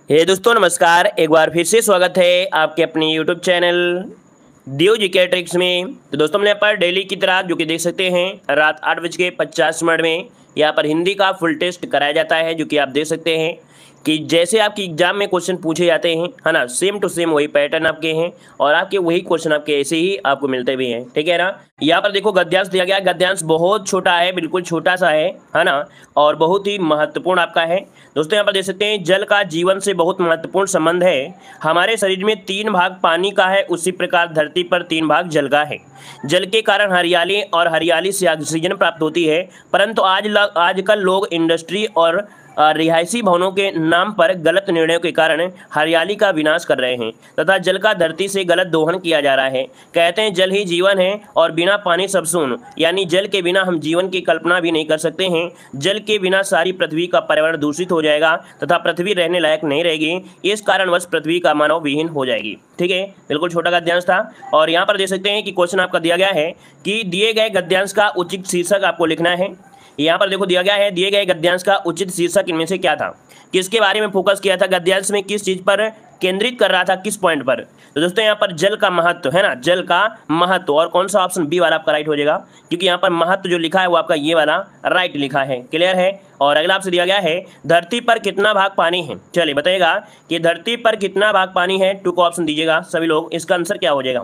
दोस्तों नमस्कार। एक बार फिर से स्वागत है आपके अपने यूट्यूब चैनल दियो जीके ट्रिक्स में। तो दोस्तों हमने यहाँ पर डेली की तरह जो कि देख सकते हैं रात 8:50 में यहाँ पर हिंदी का फुल टेस्ट कराया जाता है, जो कि आप देख सकते हैं कि जैसे आपकी एग्जाम में क्वेश्चन पूछे जाते हैं, है ना, सेम टू सेम वही पैटर्न आपके हैं और आपके वही क्वेश्चन आपके ऐसे ही आपको मिलते भी हैं। ठीक है ना। यहाँ पर देखो गद्यांश दिया गया, गद्यांश बहुत छोटा है, बिल्कुल छोटा सा है ना, और बहुत ही महत्वपूर्ण आपका है। दोस्तों यहाँ पर देख सकते हैं जल का जीवन से बहुत महत्वपूर्ण संबंध है। हमारे शरीर में 3 भाग पानी का है, उसी प्रकार धरती पर 3 भाग जल का है। जल के कारण हरियाली और हरियाली से ऑक्सीजन प्राप्त होती है, परंतु आजकल लोग इंडस्ट्री और रिहायशी भवनों के नाम पर गलत निर्णयों के कारण हरियाली का विनाश कर रहे हैं तथा जल का धरती से गलत दोहन किया जा रहा है। कहते हैं जल ही जीवन है और बिना पानी सब शून्य, यानी जल के बिना हम जीवन की कल्पना भी नहीं कर सकते हैं। जल के बिना सारी पृथ्वी का पर्यावरण दूषित हो जाएगा तथा पृथ्वी रहने लायक नहीं रहेगी। इस कारणवश पृथ्वी का मानव विहीन हो जाएगी। ठीक है, बिल्कुल छोटा गद्यांश था। और यहाँ पर देख सकते हैं कि क्वेश्चन आपका दिया गया है कि दिए गए गद्यांश का उचित शीर्षक आपको लिखना है। यहाँ पर देखो दिया गया है दिए गए गद्यांश का उचित शीर्षक इनमें से क्या था, किसके बारे में फोकस किया था, गद्यांश में किस चीज पर केंद्रित कर रहा था, किस पॉइंट पर। तो दोस्तों यहाँ पर जल का महत्व है ना, जल का महत्व, और कौन सा ऑप्शन बी वाला आपका राइट हो जाएगा, क्योंकि यहाँ पर महत्व जो लिखा है वो आपका ये वाला राइट लिखा है। क्लियर है। और अगला आपसे दिया गया है धरती पर कितना भाग पानी है। चलिए बताइएगा कि धरती पर कितना भाग पानी है। 2 का ऑप्शन दीजिएगा सभी लोग, इसका आंसर क्या हो जाएगा।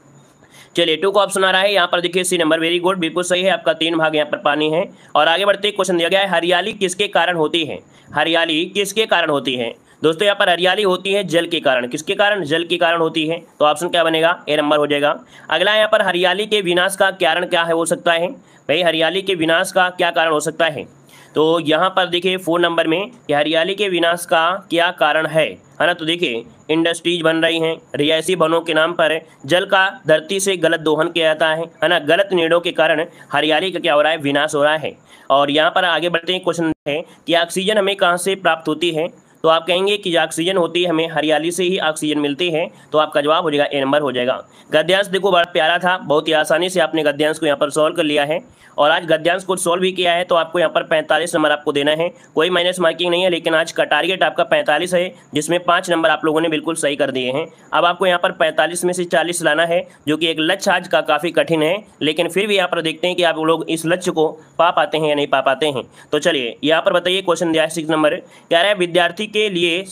चलिए 2 का ऑप्शन आ रहा है यहाँ पर, देखिए सी नंबर, वेरी गुड, बिल्कुल सही है आपका। 3 भाग यहाँ पर पानी है। और आगे बढ़ते क्वेश्चन दिया गया है हरियाली किसके कारण होती है। हरियाली किसके कारण होती है। दोस्तों यहाँ पर हरियाली होती है जल के कारण। किसके कारण, जल के कारण होती है। तो ऑप्शन क्या बनेगा, ए नंबर हो जाएगा। अगला यहाँ पर हरियाली के विनाश का कारण क्या है, हो सकता है भाई, हरियाली के विनाश का क्या कारण हो सकता है। तो यहाँ पर देखिए 4 नंबर में कि हरियाली के विनाश का क्या कारण है ना। तो देखिए इंडस्ट्रीज बन रही हैं, रिहायशी भवनों के नाम पर जल का धरती से गलत दोहन किया जाता है ना, गलत निर्णयों के कारण हरियाली का क्या हो रहा है, विनाश हो रहा है। और यहाँ पर आगे बढ़ते हैं, क्वेश्चन है कि ऑक्सीजन हमें कहाँ से प्राप्त होती है। तो आप कहेंगे कि ऑक्सीजन होती है हमें हरियाली से ही ऑक्सीजन मिलती है। तो आपका जवाब हो जाएगा ए नंबर हो जाएगा। गद्यांश देखो बड़ा प्यारा था, बहुत ही आसानी से आपने गद्यांश को यहाँ पर सॉल्व कर लिया है और आज गद्यांश को सॉल्व भी किया है। तो आपको यहाँ पर 45 नंबर आपको देना है, कोई माइनस मार्किंग नहीं है, लेकिन आज का टारगेट आपका 45 है, जिसमें 5 नंबर आप लोगों ने बिल्कुल सही कर दिए हैं। अब आपको यहाँ पर 45 में से 40 लाना है, जो कि एक लक्ष्य आज का काफ़ी कठिन है, लेकिन फिर भी यहाँ पर देखते हैं कि आप लोग इस लक्ष्य को पा पाते हैं या नहीं पा पाते हैं। तो चलिए यहाँ पर बताइए, क्वेश्चन दिया है 6 नंबर, कह रहा है विद्यार्थी के लिए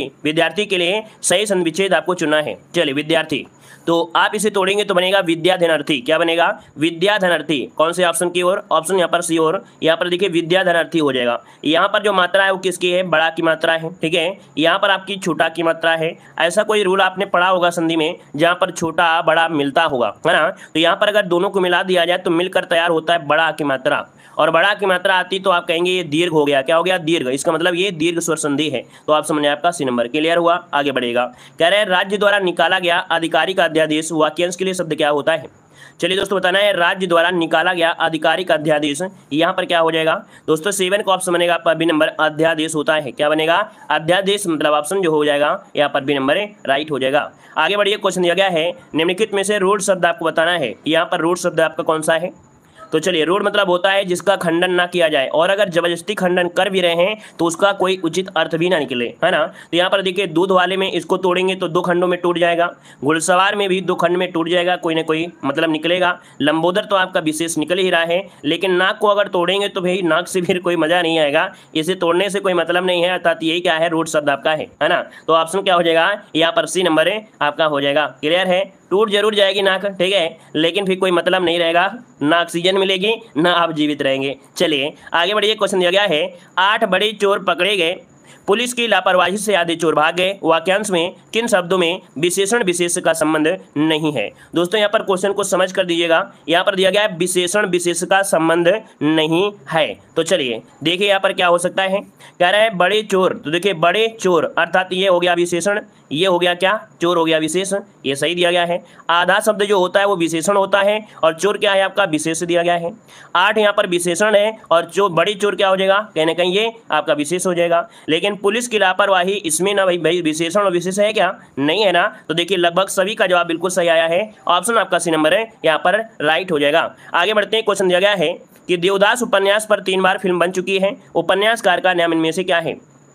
सही संधि विच्छेद आपको चुनना है। चलिए विद्यार्थी, तो आप इसे तोड़ेंगे तो बनेगा विद्याधनार्थी। क्या बनेगा, विद्याधनार्थी। कौन से ऑप्शन की ओर, ऑप्शन यहाँ पर सी ओर, यहाँ पर देखिए विद्याधनार्थी हो जाएगा। यहाँ पर जो मात्रा है वो किसकी है, बड़ा की मात्रा है। ठीक है, यहाँ पर आपकी छोटा की मात्रा है। ऐसा कोई रूल आपने पढ़ा होगा संधि में जहाँ पर छोटा बड़ा मिलता होगा, है ना। तो यहाँ पर अगर दोनों को मिला दिया जाए तो मिलकर तैयार होता है बड़ा की मात्रा, और बड़ा की मात्रा आती तो आप कहेंगे ये दीर्घ हो गया। क्या हो गया, दीर्घ। इसका मतलब ये दीर्घ स्वर संधि है। तो आप समझ आपका सी नंबर क्लियर हुआ। आगे बढ़ेगा, कह रहे हैं राज्य द्वारा निकाला गया आधिकारिक अध्यादेश वाक्यांश के लिए शब्द क्या होता है। चलिए दोस्तों बताना है, राज्य द्वारा निकाला गया आधिकारिक अध्यादेश, यहाँ पर क्या हो जाएगा दोस्तों, 7 का ऑप्शन बनेगा आपका बी नंबर, अध्यादेश होता है। क्या बनेगा, अध्यादेश, मतलब ऑप्शन जो हो जाएगा यहाँ पर बी नंबर राइट हो जाएगा। आगे बढ़िए, क्वेश्चन दिया गया है निम्नलिखित में से रूढ़ शब्द आपको बताना है। यहाँ पर रूढ़ शब्द आपका कौन सा है। तो चलिए रूढ़ मतलब होता है जिसका खंडन ना किया जाए, और अगर जबरदस्ती खंडन कर भी रहे हैं तो उसका कोई उचित अर्थ भी ना निकले, है ना। तो यहाँ पर देखिए दूध वाले में इसको तोड़ेंगे तो 2 खंडों में टूट जाएगा, घुड़सवार में भी 2 खंड में टूट जाएगा, कोई ना कोई मतलब निकलेगा। लंबोदर तो आपका विशेष निकल ही रहा है, लेकिन नाक को अगर तोड़ेंगे तो भाई नाक से फिर कोई मजा नहीं आएगा, इसे तोड़ने से कोई मतलब नहीं है, अर्थात यही क्या है, रूढ़ शब्द आपका है ना। तो ऑप्शन क्या हो जाएगा, यहाँ पर सी नंबर आपका हो जाएगा। क्लियर है, टूट जरूर जाएगी नाक, ठीक है, लेकिन फिर कोई मतलब नहीं रहेगा, ना ऑक्सीजन मिलेगी ना आप जीवित रहेंगे। चलिए आगे बढ़िए, क्वेश्चन दिया गया है 8 बड़े चोर पकड़े गए, पुलिस की लापरवाही से आधे चोर भाग गए, वाक्यांश में किन शब्दों में विशेषण विशेष का संबंध नहीं है। दोस्तों यहाँ पर क्वेश्चन को समझ कर दीजिएगा, यहाँ पर दिया गया है विशेषण विशेष का संबंध नहीं है। तो चलिए देखिए यहाँ पर क्या हो सकता है, कह रहा है बड़े चोर। तो देखिए बड़े चोर अर्थात ये हो गया विशेषण, ये हो गया क्या, चोर हो गया विशेष, ये सही दिया गया है। आधा शब्द जो होता है वो विशेषण होता है और चोर क्या है आपका, विशेष दिया गया है। 8 यहाँ पर विशेषण है और जो बड़ी चोर क्या हो जाएगा, कहीं ना कहीं ये आपका विशेष हो जाएगा। लेकिन पुलिस की लापरवाही, इसमें ना भाई विशेषण और विशेष है क्या, नहीं है ना। तो देखिए लगभग सभी का जवाब बिल्कुल सही आया है, ऑप्शन आपका सी नंबर है यहाँ पर राइट हो जाएगा। आगे बढ़ते हैं, क्वेश्चन दिया गया है कि देवदास उपन्यास पर 3 बार फिल्म बन चुकी है, उपन्यासकार का नाम इनमें से क्या है।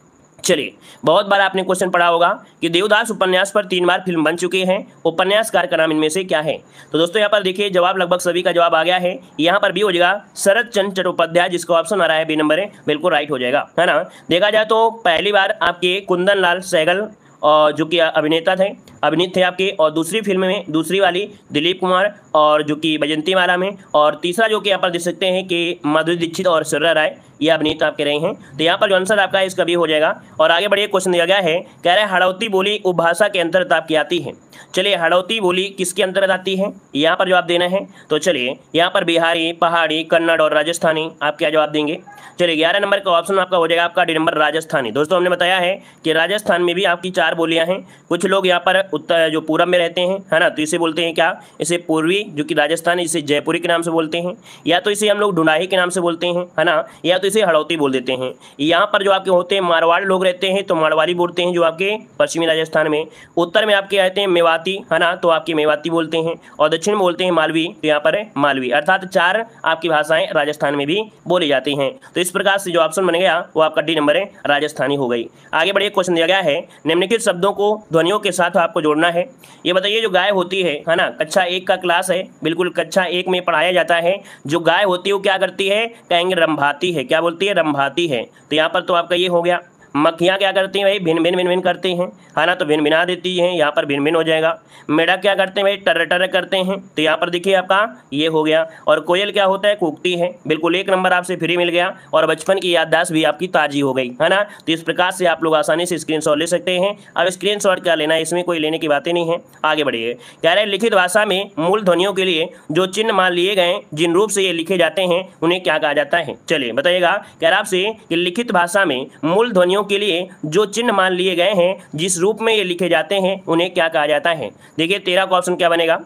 चलिए, बहुत बार आपने क्वेश्चन पढ़ा होगा कि देवदास उपन्यास पर 3 बार फिल्म बन चुके हैं, उपन्यासकार का नाम इनमें से क्या है। तो दोस्तों यहाँ पर देखिए जवाब लगभग सभी का जवाब आ गया है। यहाँ पर बी हो जाएगा शरद चंद्र चट्टोपाध्याय, जिसका ऑप्शन आ रहा है बी नंबर है, बिल्कुल राइट हो जाएगा, है ना। देखा जाए तो पहली बार आपके कुंदन लाल सहगल और जो कि अभिनीत थे आपके, और दूसरी फिल्म में दूसरी वाली दिलीप कुमार और जो कि बैजंती माला में, और तीसरा जो कि यहाँ पर देख सकते हैं कि माधुरी दीक्षित और श्रेया राय ये अभिनीत आपके रहे हैं। तो यहाँ पर जो आंसर आपका इसका भी हो जाएगा। और आगे बढ़िए, क्वेश्चन दिया गया है, कह रहे हैं हड़ौती बोली उपभाषा के अंतर्गत आपकी आती है। चलिए, हड़ौती बोली किसके अंतर्गत आती है, यहाँ पर जवाब देना है। तो चलिए यहाँ पर बिहारी, पहाड़ी, कन्नड़ और राजस्थानी आप क्या जवाब देंगे। चलिए 11 नंबर का ऑप्शन आपका हो जाएगा आपका डी नंबर राजस्थानी। दोस्तों हमने बताया है कि राजस्थान में भी आपकी 4 बोलियां हैं। कुछ लोग यहाँ पर उत्तर जो पूरब में रहते हैं, है ना, तो इसे बोलते हैं क्या, इसे पूर्वी जो कि राजस्थान, इसे जयपुरी के नाम से बोलते हैं, या तो इसे हम लोग ढूंढाही के नाम से बोलते हैं, है ना, या तो इसे हड़ौती बोल देते हैं। यहाँ पर जो आपके होते हैं मारवाड़ लोग रहते हैं तो मारवाड़ी बोलते हैं जो आपके पश्चिमी राजस्थान में। उत्तर में आपके रहते हैं मेवाती, है ना, तो आपके मेवाती बोलते हैं, और दक्षिण में बोलते हैं मालवी, तो यहाँ पर है मालवी। अर्थात 4 आपकी भाषाएं राजस्थान में भी बोली जाती हैं। तो इस प्रकार से जो ऑप्शन बन गया वो आपका डी नंबर है, राजस्थानी हो गई। आगे बढ़िए, क्वेश्चन दिया गया है, निम्नलिखित शब्दों को ध्वनियों के साथ आपको जोड़ना है। ये बताइए, जो गाय होती है ना, कक्षा 1 का क्लास है, बिल्कुल कक्षा 1 में पढ़ाया जाता है। जो गाय होती है वो क्या करती है, कहेंगे रंभाती है। क्या बोलती है, रंभाती है। तो यहाँ पर तो आपका ये हो गया। मक्खियाँ क्या करती हैं भाई, भिन भिन भिन भिन करती हैं, है ना, तो भिन भिना देती हैं, यहाँ पर भिन भिन हो जाएगा। मेढक क्या करते हैं भाई, टर टर करते हैं, तो यहाँ पर देखिए आपका ये हो गया। और कोयल क्या होता है, कूकती है। बिल्कुल 1 नंबर आपसे फ्री मिल गया, और बचपन की याददाश्त भी आपकी ताजी हो गई, है ना। तो इस प्रकार से आप लोग आसानी से स्क्रीनशॉट ले सकते हैं। अब स्क्रीनशॉट क्या लेना है, इसमें कोई लेने की बातें नहीं है। आगे बढ़िए, कह रहे हैं लिखित भाषा में मूल ध्वनियों के लिए जो चिन्ह मान लिए गए, जिन रूप से ये लिखे जाते हैं, उन्हें क्या कहा जाता है। चलिए बताइएगा, कह रहा आपसे कि लिखित भाषा में मूल ध्वनियों के लिए जो चिन्ह मान लिए गए हैं, जिस रूप में ये लिखे जाते हैं, उन्हें क्या कहा जाता है। देखिए 13 का ऑप्शन क्या बनेगा।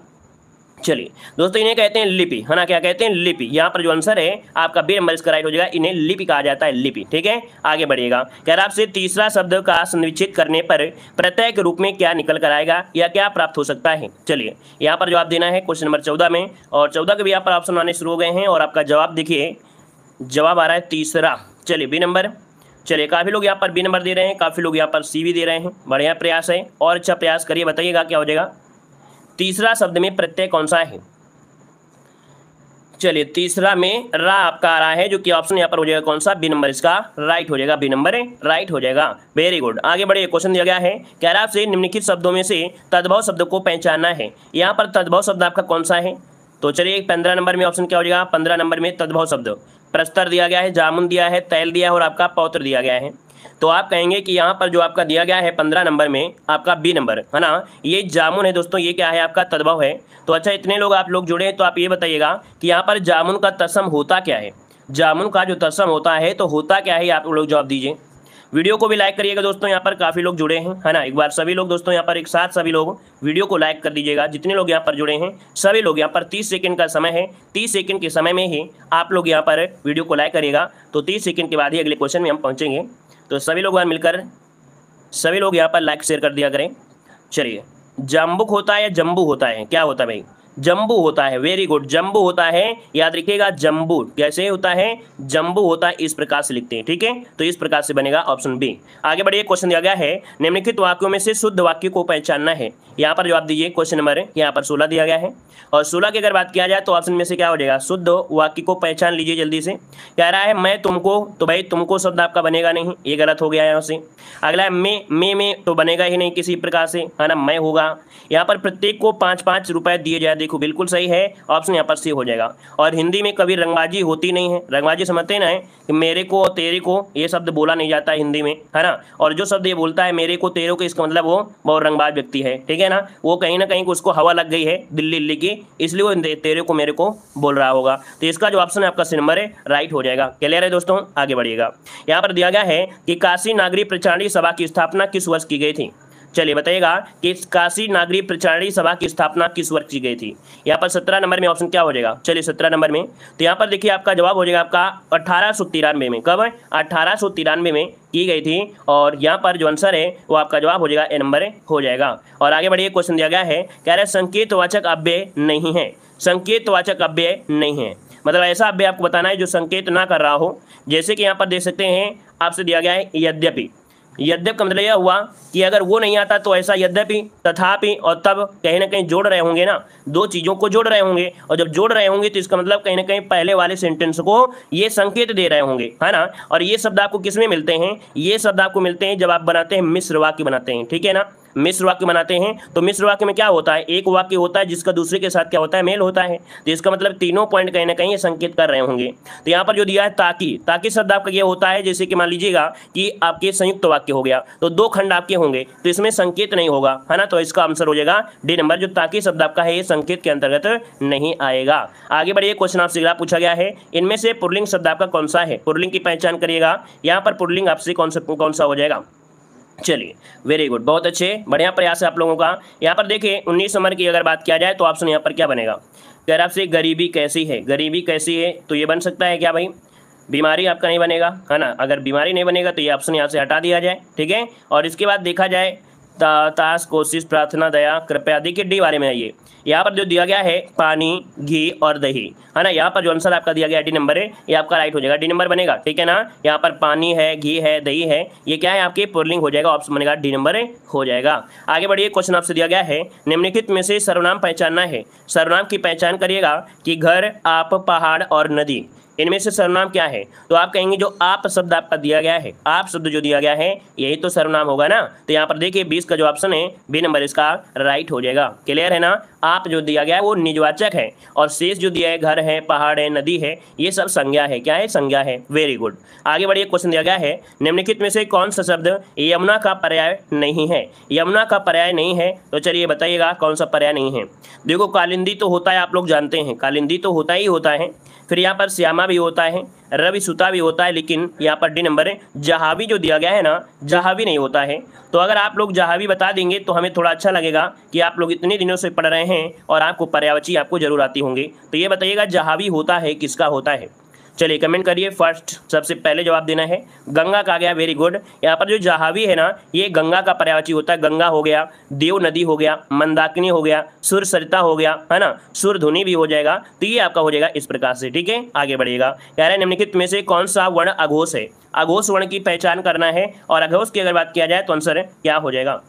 चलिए दोस्तों, इन्हें कहते हैं लिपि, है ना, क्या कहते हैं, लिपि। यहाँ पर जो आंसर है आपका बी नंबर इसका राइट हो जाएगा, इन्हें लिपि कहा जाता है, लिपि। ठीक है, आगे बढ़िएगा। कह रहा आपसे तीसरा शब्द का संविच्छेद करने पर प्रत्यय के रूप में क्या निकल कर आएगा या क्या प्राप्त हो सकता है। चलिए यहाँ पर जवाब देना है क्वेश्चन नंबर 14 में, और 14 के भी यहाँ पर ऑप्शन आने शुरू हो गए हैं, और आपका जवाब देखिए, जवाब आ रहा है तीसरा। चलिए बी नंबर। चलिए काफ़ी लोग यहाँ पर बी नंबर दे रहे हैं, काफ़ी लोग यहाँ पर सी भी दे रहे हैं। बढ़िया प्रयास है, और अच्छा प्रयास करिए, बताइएगा क्या हो जाएगा। तीसरा शब्द में प्रत्यय कौन सा है। चलिए तीसरा में रा आपका आ रहा है, जो कि ऑप्शन यहाँ पर हो जाएगा कौन सा, बी नंबर इसका राइट हो जाएगा, बी नंबर राइट हो जाएगा। Very good. आगे बढ़िए, क्वेश्चन दिया गया है, कह रहा आपसे निम्नलिखित शब्दों में से तद्भव शब्द को पहचानना है। यहाँ पर तद्भव शब्द आपका कौन सा है। तो चलिए 15 नंबर में ऑप्शन क्या हो जाएगा, 15 नंबर में तद्भव शब्द प्रस्तर दिया गया है, जामुन दिया है, तैल दिया है, और आपका पौत्र दिया गया है। तो आप कहेंगे कि यहाँ पर जो आपका दिया गया है 15 नंबर में आपका बी नंबर, है ना, ये जामुन है दोस्तों, ये क्या है आपका तद्भव है। तो अच्छा, इतने लोग आप लोग जुड़े हैं, तो आप ये बताइएगा कि यहाँ पर जामुन का तत्सम होता क्या है। जामुन का जो तत्सम होता है तो होता क्या है, आप लोग जवाब दीजिए। वीडियो को भी लाइक करिएगा दोस्तों, यहाँ पर काफ़ी लोग जुड़े हैं, है ना। एक बार सभी लोग दोस्तों यहाँ पर एक साथ सभी लोग वीडियो को लाइक कर दीजिएगा, जितने लोग यहाँ पर जुड़े हैं सभी लोग। यहाँ पर 30 सेकंड का समय है, 30 सेकंड के समय में ही आप लोग यहाँ पर वीडियो को लाइक करिएगा, तो 30 सेकंड के बाद ही अगले क्वेश्चन में हम पहुँचेंगे। तो सभी लोग मिलकर सभी लोग यहाँ पर लाइक शेयर कर दिया करें। चलिए, जाम्बुक होता है या जम्बू होता है, क्या होता है भाई, जम्बू होता है। वेरी गुड, जम्बू होता है, याद रखिएगा, जम्बू कैसे होता है, जम्बू होता है, इस प्रकार से लिखते हैं। ठीक है, तो इस प्रकार से बनेगा ऑप्शन बी। आगे बढ़िए, क्वेश्चन दिया गया है, निम्नलिखित वाक्यों में से शुद्ध वाक्य को पहचानना है। यहाँ पर जवाब दीजिए, क्वेश्चन नंबर यहाँ पर 16 दिया गया है, और 16 की अगर बात किया जाए तो ऑप्शन में से क्या हो जाएगा, शुद्ध वाक्य को पहचान लीजिए जल्दी से। कह रहा है मैं तुमको, तो भाई तुमको शब्द आपका बनेगा नहीं, ये गलत हो गया है यहाँ से। अगला है मैं तो बनेगा ही नहीं किसी प्रकार से, है ना, मैं होगा। यहाँ पर प्रत्येक को 5-5 रुपए दिए जाए, देखो बिल्कुल सही है, ऑप्शन यहाँ पर सी हो जाएगा। और हिंदी में कभी रंगबाजी होती नहीं है, रंगबाजी समझते हैं ना, कि मेरे को और तेरे को ये शब्द बोला नहीं जाता है हिंदी में, है ना। और जो शब्द ये बोलता है मेरे को तेरे को, इसका मतलब वो बहुत रंगबाज व्यक्ति है, ठीक है ना। वो कहीं ना कहीं उसको हवा लग गई है दिल्ली की, इसलिए वो तेरे को मेरे को बोल रहा होगा। तो इसका जो ऑप्शन है आपका सी नंबर है, राइट हो जाएगा। क्लियर है दोस्तों, आगे बढ़िएगा। यहाँ पर दिया गया है कि काशी नागरी प्रचारणी सभा की स्थापना किस वर्ष की गई थी। चलिए बताइएगा कि काशी नागरी प्रचारणी सभा की स्थापना किस वर्ष की गई थी। यहाँ पर 17 नंबर में ऑप्शन क्या हो जाएगा, चलिए 17 नंबर में, तो यहाँ पर देखिए आपका जवाब हो जाएगा आपका 1893 में। कब, 1893 में की गई थी, और यहाँ पर जो आंसर है वो आपका जवाब हो जाएगा ए नंबर हो जाएगा। और आगे बढ़िए, क्वेश्चन दिया गया है, कह रहे संकेतवाचक अव्यय नहीं है। संकेतवाचक अव्यय नहीं है मतलब ऐसा अव्यय आपको बताना है जो संकेत ना कर रहा हो। जैसे कि यहाँ पर देख सकते हैं, आपसे दिया गया है यद्यपि, यद्यप का मतलब यह हुआ कि अगर वो नहीं आता तो ऐसा यद्यपि, तथापि और तब कहीं ना कहीं जोड़ रहे होंगे ना, दो चीज़ों को जोड़ रहे होंगे, और जब जोड़ रहे होंगे तो इसका मतलब कहीं ना कहीं पहले वाले सेंटेंस को ये संकेत दे रहे होंगे, है ना। और ये शब्द आपको किस में मिलते हैं, ये शब्द आपको मिलते हैं जब आप बनाते हैं मिश्र वाक्य बनाते हैं, ठीक है ना। मिश्र वाक्य बनाते हैं तो मिश्र वाक्य में क्या होता है, एक वाक्य होता है जिसका दूसरे के साथ क्या होता है, मेल होता है। तो इसका मतलब तीनों पॉइंट कहीं ना कहीं ये संकेत कर रहे होंगे। तो यहाँ पर जो दिया है ताकि, ताकि शब्द आपका ये होता है जैसे कि मान लीजिएगा कि आपके संयुक्त वाक्य हो गया तो दो खंड आपके होंगे तो इसमें संकेत नहीं होगा, है ना। तो इसका आंसर हो जाएगा डी नंबर, जो ताकि शब्द आपका है ये संकेत के अंतर्गत नहीं आएगा। आगे बढ़िए, क्वेश्चन आपसे अगला पूछा गया है, इनमें से पुल्लिंग शब्द आपका कौन सा है, पुल्लिंग की पहचान करिएगा। यहाँ पर पुल्लिंग आपसे कौन सा हो जाएगा। चलिए वेरी गुड, बहुत अच्छे, बढ़िया प्रयास है आप लोगों का। यहाँ पर देखिए 19 नंबर की अगर बात किया जाए तो ऑप्शन यहाँ पर क्या बनेगा, कह रहा आपसे गरीबी कैसी है, गरीबी कैसी है तो ये बन सकता है क्या भाई, बीमारी आपका नहीं बनेगा, है ना। अगर बीमारी नहीं बनेगा तो ये ऑप्शन यहाँ से हटा दिया जाए, ठीक है। और इसके बाद देखा जाए ताश, कोशिश, प्रार्थना, दया, कृपया। देखिए डी बारे में आइए, यहाँ पर जो दिया गया है पानी, घी और दही, है ना। यहाँ पर जो आंसर आपका दिया गया डी नंबर है ये आपका राइट हो जाएगा, डी नंबर बनेगा, ठीक है ना। यहाँ पर पानी है, घी है, दही है, ये क्या है आपके पुल्लिंग हो जाएगा, ऑप्शन बनेगा डी नंबर हो जाएगा। आगे बढ़िए, क्वेश्चन आपसे दिया गया है, निम्नलिखित में से सर्वनाम पहचानना है। सर्वनाम की पहचान करिएगा कि घर, आप, पहाड़ और नदी, इनमें से सर्वनाम क्या है। तो आप कहेंगे जो आप शब्द आपका दिया गया है, आप शब्द जो दिया गया है यही तो सर्वनाम होगा ना। तो यहाँ पर देखिए 20 का जो ऑप्शन है बी नंबर इसका राइट हो जाएगा, क्लियर है ना। आप जो दिया गया है वो निजवाचक है और शेष जो दिया है घर है, पहाड़ है, नदी है, ये सब संज्ञा है, क्या है, संज्ञा है। Very good. आगे बढ़िए, क्वेश्चन दिया गया है, निम्नलिखित में से कौन सा शब्द यमुना का पर्याय नहीं है। यमुना का पर्याय नहीं है तो चलिए बताइएगा कौन सा पर्याय नहीं है। देखो कालिंदी तो होता है, आप लोग जानते हैं कालिंदी तो होता ही होता है, फिर यहाँ पर श्यामा भी होता है, रवि सुता भी होता है, लेकिन यहाँ पर डी नंबर है जहावी जो दिया गया है ना, जहावी नहीं होता है। तो अगर आप लोग जहावी बता देंगे तो हमें थोड़ा अच्छा लगेगा कि आप लोग इतने दिनों से पढ़ रहे हैं और आपको पर्यायवाची आपको जरूर आती होंगी। तो ये बताइएगा जहावी होता है किसका होता है, चलिए कमेंट करिए। फर्स्ट सबसे पहले जवाब देना है गंगा का, गया वेरी गुड। यहाँ पर जो जहावी है ना ये गंगा का पर्यायवाची होता है, गंगा हो गया, देव नदी हो गया, मंदाकिनी हो गया, सुर सरिता हो गया, है ना, सुर धुनी भी हो जाएगा। तो ये आपका हो जाएगा इस प्रकार से, ठीक है। आगे बढ़िएगा, कह रहे हैं निम्नलिखित में से कौन सा वर्ण अघोष है। अघोष वर्ण की पहचान करना है और अघोष की अगर बात किया जाए तो आंसर क्या हो जाएगा।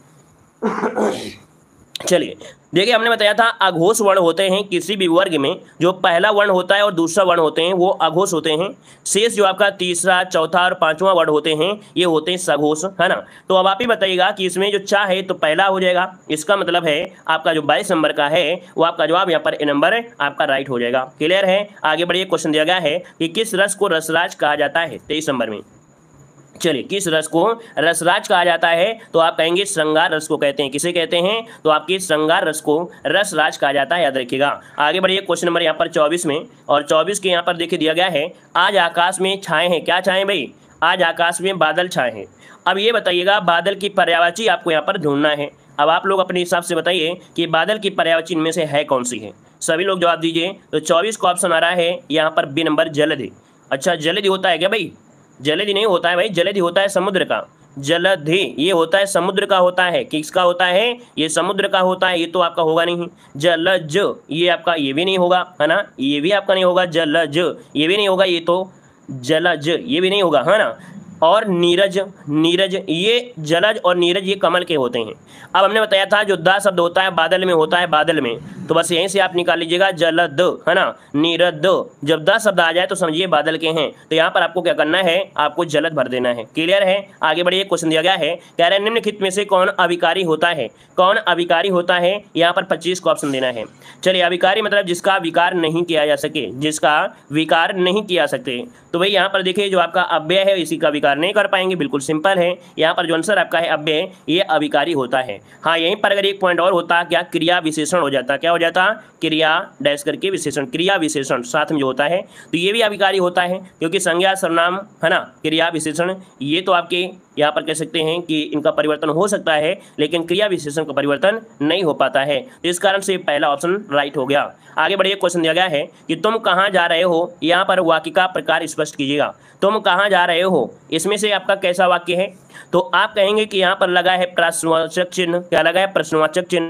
चलिए देखिए, हमने बताया था अघोष वर्ण होते हैं किसी भी वर्ग में जो पहला वर्ण होता है और दूसरा वर्ण होते हैं वो अघोष होते हैं। शेष जो आपका तीसरा, चौथा और पांचवा वर्ण होते हैं ये होते हैं सघोष, है ना। तो अब आप ही बताइएगा कि इसमें जो चा है तो पहला हो जाएगा, इसका मतलब है आपका जो 22 नंबर का है वो आपका जवाब यहाँ पर ए नंबर आपका राइट हो जाएगा, क्लियर है। आगे बढ़िए, क्वेश्चन दिया गया है कि किस रस को रसराज कहा जाता है 23 नंबर में। चलिए किस रस को रसराज कहा जाता है तो आप कहेंगे श्रृंगार रस को कहते हैं। किसे कहते हैं तो आपके श्रृंगार रस को रसराज कहा जाता है, याद रखिएगा। आगे बढ़िए, क्वेश्चन नंबर यहाँ पर 24 में, और 24 के यहाँ पर देखिए दिया गया है आज आकाश में छाए हैं। क्या छाए भाई, आज आकाश में बादल छाए हैं। अब ये बताइएगा बादल की पर्यायवाची आपको यहाँ पर ढूंढना है। अब आप लोग अपने हिसाब से बताइए कि बादल की पर्यायवाची इनमें से है कौन सी है, सभी लोग जवाब दीजिए। तो 24 का ऑप्शन आ रहा है यहाँ पर बी नंबर जलधि। अच्छा जलधि होता है क्या भाई, जलधि नहीं होता है भाई, जलधि होता है समुद्र का, जलधि ये होता है समुद्र का होता है। किसका होता है, ये समुद्र का होता है, ये तो आपका होगा नहीं। जलज ये आपका ये भी नहीं होगा, है ना, ये भी आपका नहीं होगा। जलज ये भी नहीं होगा, ये तो जलज ये भी नहीं होगा, है ना। और नीरज, नीरज ये जलज और नीरज ये कमल के होते हैं। अब हमने बताया था जो द शब्द होता है बादल में होता है, बादल में, तो बस यहीं से आप निकाल लीजिएगा जलद, है ना, नीरद। जब द शब्द आ जाए तो समझिए बादल के हैं, तो यहाँ पर आपको क्या करना है, आपको जलद भर देना है, क्लियर है। आगे बढ़िए, क्वेश्चन दिया गया है, कह रहे हैं निम्नलिखित में से कौन अभिकारी होता है। कौन अभिकारी होता है, यहाँ पर 25 को ऑप्शन देना है। चलिए अभिकारी मतलब जिसका विकार नहीं किया जा सके, जिसका विकार नहीं किया सकते। तो भाई यहाँ पर देखिए जो आपका अव्यय है इसी का विकार नहीं कर पाएंगे, बिल्कुल सिंपल है। यहाँ पर जो आंसर आपका है अव्यय ये अभिकारी होता है। हाँ यहीं पर अगर एक पॉइंट और होता क्या, क्रिया विशेषण हो जाता, क्या हो जाता, क्रिया डैश करके विशेषण, क्रिया विशेषण साथ में जो होता है तो ये भी अभिकारी होता है, क्योंकि संज्ञा सर्वनाम, है ना, क्रिया विशेषण ये तो आपके यहाँ पर कह सकते हैं कि इनका परिवर्तन हो सकता है लेकिन क्रिया विशेषण का परिवर्तन नहीं हो पाता है। तो इस कारण से पहला ऑप्शन राइट हो गया। आगे बढ़िए, क्वेश्चन दिया गया है कि तुम कहाँ जा रहे हो, यहाँ पर वाक्य का प्रकार स्पष्ट कीजिएगा। तुम कहाँ जा रहे हो, इसमें से आपका कैसा वाक्य है, तो आप कहेंगे कि यहाँ पर लगा है प्रश्नवाचक चिन्ह। क्या लगा है, प्रश्नवाचक चिन्ह।